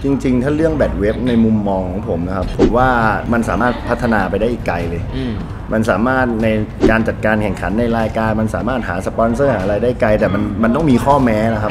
จริงๆถ้าเรื่องแบดเว็บในมุมมองของผมนะครับผมว่ามันสามารถพัฒนาไปได้อีกไกลเลยมันสามารถในการจัดการแข่งขันในรายการมันสามารถหาสปอนเซอร์หาอะไรได้ไกลแต่มันต้องมีข้อแม้นะครับ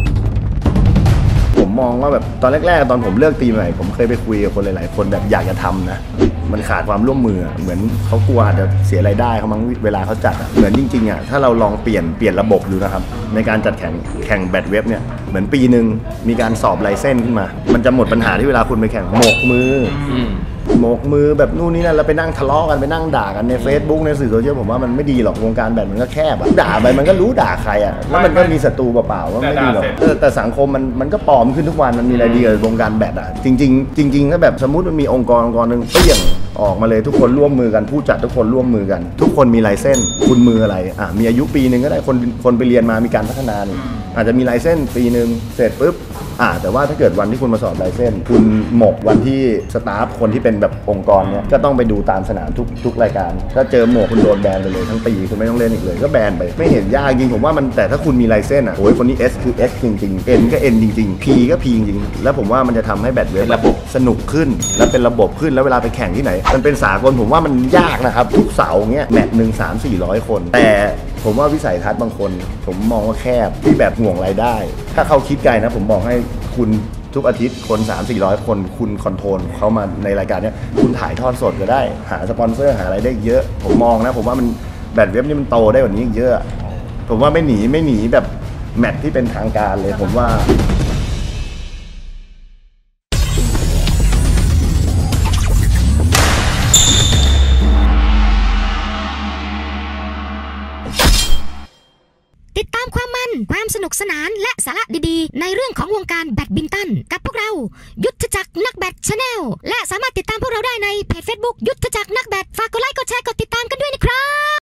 ผมมองว่าแบบตอนแรกๆตอนผมเลือกตีใหม่ผมเคยไปคุยกับคนหลายๆคนแบบอยากจะทำนะมันขาดความร่วมมือเหมือนเขากลัวจะเสียรายได้เขามั้งเวลาเขาจัดเหมือนจริงๆอ่ะถ้าเราลองเปลี่ยนระบบดูนะครับในการจัดแข่งแบดเว็บเนี่ยเหมือนปีหนึ่งมีการสอบไลเซนส์ขึ้นมามันจะหมดปัญหาที่เวลาคุณไปแข่งหมกมือแบบนู่นนี่นั่นแล้วไปนั่งทะเลาะกันไปนั่งด่ากันใน Facebook ในสื่อโซเชียลผมว่ามันไม่ดีหรอกวงการแบดมันก็แคบอะด่าไปมันก็รู้ด่าใครอะแล้วมันก็มีศัตรูเปล่าๆว่าไม่ดีหรอกแต่สังคมมันก็ปลอมขึ้นทุกวันมันมีอะไรดีกับวงการแบดอะจริงถ้าแบบสมมติมันมีองค์กรนึงเปรี้ยงออกมาเลยทุกคนร่วมมือกันผู้จัดทุกคนร่วมมือกันทุกคนมีไลเซนส์คุณมืออะไรมีอายุปีนึงก็ได้คนไปเรียนมามีการพัฒนาอาจจะมีไลเซนส์ปีนึงเสร็จปุ๊บแต่ว่าถ้าเกิดวันที่คุณมาสอบไลเซนส์คุณหมกวันที่สตาฟคนที่เป็นแบบองค์กรเนี้ยก็ต้องไปดูตามสนามทุกรายการถ้าเจอหมกคุณโดนแบนไปเลยทั้งปีคุณไม่ต้องเล่นอีกเลยก็แบนไปไม่เห็นยากจริงผมว่ามันแต่ถ้าคุณมีไลเซนส์โอ้ยคนนี้ S คือ S จริงๆ N ก็ N จริงๆ P ก็ P จริงๆแล้วผมว่ามันจะทำให้แบดเว็บระบบสนุกขึ้นและเป็นระบบขึ้นแล้วเวลาไปแข่งที่ไหนมันเป็นสากลผมว่ามันยากนะครับทุกเสาเงี้ยแมตช์หนึ่ง300-400 คนแต่ผมว่าวิสัยทัศน์บางคนผมมองว่าแคบที่แบบห่วงรายได้ถ้าเขาคิดไกลนะผมบอกให้คุณทุกอาทิตย์คน 300-400 คนคุณคอนโทรลเขามาในรายการนี้คุณถ่ายทอดสดก็ได้หาสปอนเซอร์หาอะไรได้เยอะผมมองนะผมว่ามันแบดเว็บนี่มันโตได้กว่านี้เยอะผมว่าไม่หนีแบบแมตช์ที่เป็นทางการเลยผมว่าติดตามความสนุกสนานและสาระดีๆในเรื่องของวงการแบดมินตันกับพวกเรายุทธจักรนักแบดชาแนลและสามารถติดตามพวกเราได้ในเพจ Facebook ยุทธจักรนักแบดฝากกดไลค์กดแชร์กดติดตาม